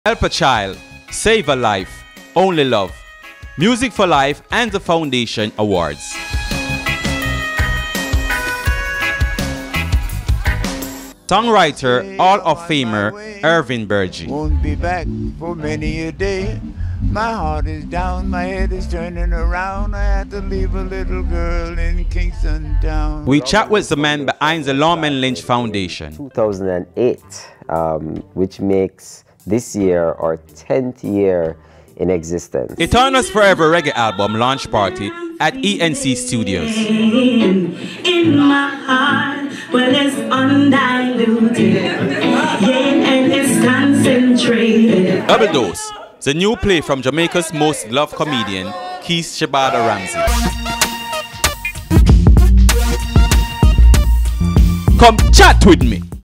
Help a child, save a life, only love. Music for Life and the Foundation Awards. Songwriter, Hall of Famer Irving Burgie. Won't be back for many a day. My heart is down, my head is turning around. I had to leave a little girl in Kingston town. We chat with the man behind the Lawman Lynch Foundation. 2008, which makes this year our 10th year in existence. Etana's Forever Reggae album launch party at ENC Studios. In my heart, well, it's undiluted, and it's concentrated. Double Dose, the new play from Jamaica's most loved comedian, Keith Shabada Ramsey. Come chat with me.